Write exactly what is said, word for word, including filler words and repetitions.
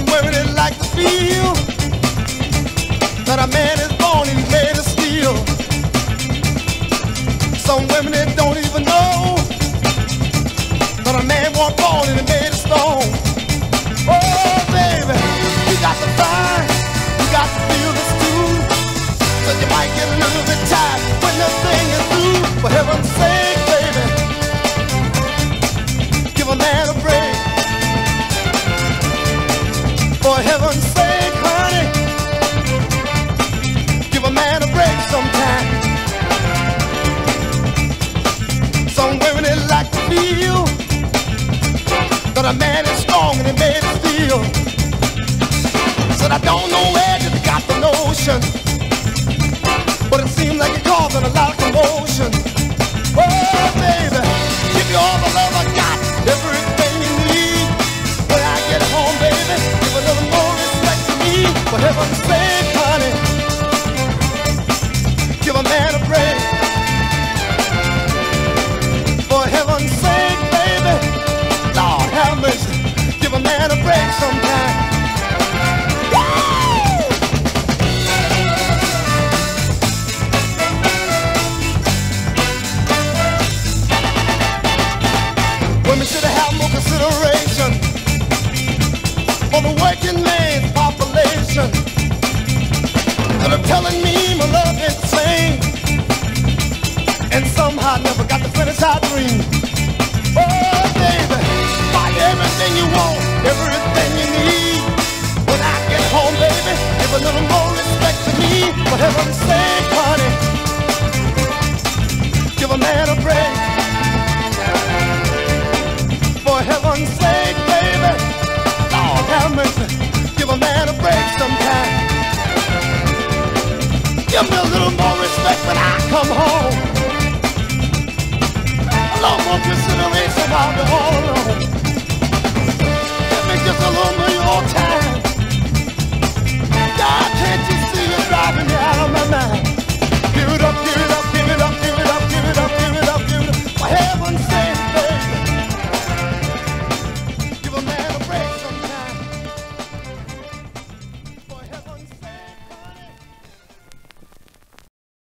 women like to feel that a man is born and he's made of steel. Some women that don't even know that a man was born and he's made of stone. Oh, baby, you got to find, you got to feel this too. So you might get a little bit tired when the thing is through. For heaven's sake, baby, give a man a break. For heaven's sake, honey, give a man a break sometime. Some women they like to feel that a man is strong and he made of steel. Said I don't know where you got the notion, but it seems like you're causing a lot of commotion. Oh, baby, give you all the love I got, everything you need. When I get home, baby, give a little more respect to me. For heaven's sake, honey, give a man a break. For heaven's sake, baby, Lord have mercy, give a man a break sometime. Women should have more consideration for the working man's population. And they're telling me my love ain't the same, and somehow I never got to finish our dream. Oh, baby, buy everything you want, everything you need. When I get home, baby, give a little more respect to me. For heaven's sake, honey, give a man a break. For heaven's sake, baby, Lord have mercy, give a man a break sometime. Give me a little more respect when I come home. A little more consideration while we're all alone.